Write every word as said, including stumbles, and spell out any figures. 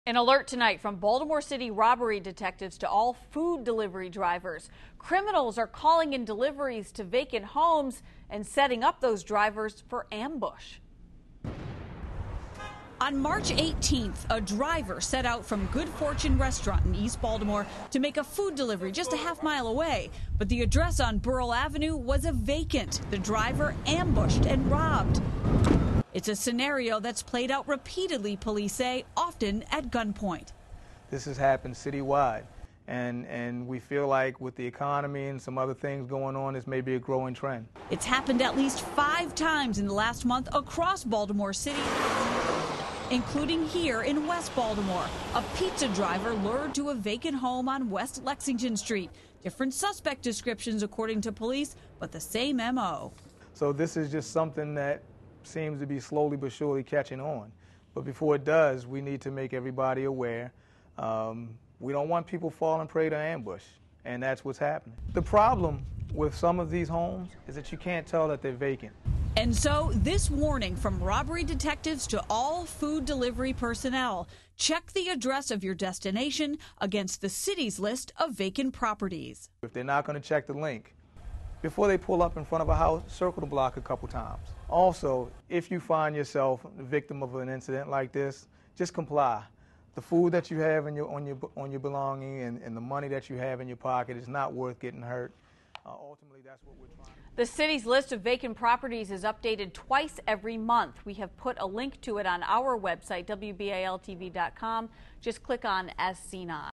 An alert tonight from Baltimore City robbery detectives to all food delivery drivers. Criminals are calling in deliveries to vacant homes and setting up those drivers for ambush. On March eighteenth, a driver set out from Good Fortune restaurant in East Baltimore to make a food delivery just a half mile away. But the address on Burrell Avenue was a vacant. The driver ambushed and robbed. It's a scenario that's played out repeatedly, police say, often at gunpoint. This has happened citywide, and, and we feel like with the economy and some other things going on, this may be a growing trend. It's happened at least five times in the last month across Baltimore City, including here in West Baltimore. A pizza driver lured to a vacant home on West Lexington Street. Different suspect descriptions according to police, but the same M O. So this is just something that seems to be slowly but surely catching on. But before it does, we need to make everybody aware. Um, we don't want people falling prey to ambush, and that's what's happening. The problem with some of these homes is that you can't tell that they're vacant. And so this warning from robbery detectives to all food delivery personnel: check the address of your destination against the city's list of vacant properties. If they're not going to check the link, before they pull up in front of a house, circle the block a couple times. Also, if you find yourself the victim of an incident like this, just comply. The food that you have in your, on, your, on your belonging and, and the money that you have in your pocket is not worth getting hurt. Uh, ultimately, that's what we're trying to do. The city's list of vacant properties is updated twice every month. We have put a link to it on our website, W B A L T V dot com. Just click on As Seen On.